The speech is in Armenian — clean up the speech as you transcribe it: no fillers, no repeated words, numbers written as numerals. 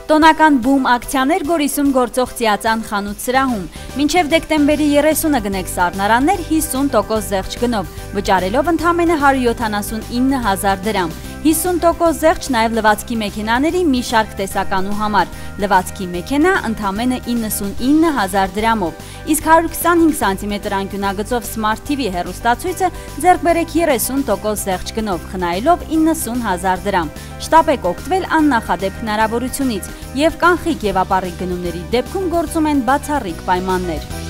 Տոնական բում ակցիաներ Գորիսում գործող Ծիածան խանութ սրահում։ Մինչև դեկտեմբերի 30-ը գնեք սառնարաններ 50% զեղչ գնով, վճարելով ընդամենը 179,000 դրամ։ 50% զեղչ նաև լվացքի մեքենաների մի շարք տեսականու համար։ Լվացքի մեքենա ընդամենը 99,000 դրամով։ Իսկ 125 cm անկյունագծով Smart TV հեռուստացույցը ձեռք բերեք 30% զեղչ գնով, խնայելով 90,000 դրամ։ Շտապեք օգտվել աննախադեպ հնարավորությունից և կանխիկ և ապառիկ գնումների դեպքում գործում են բացառիկ պայմաններ։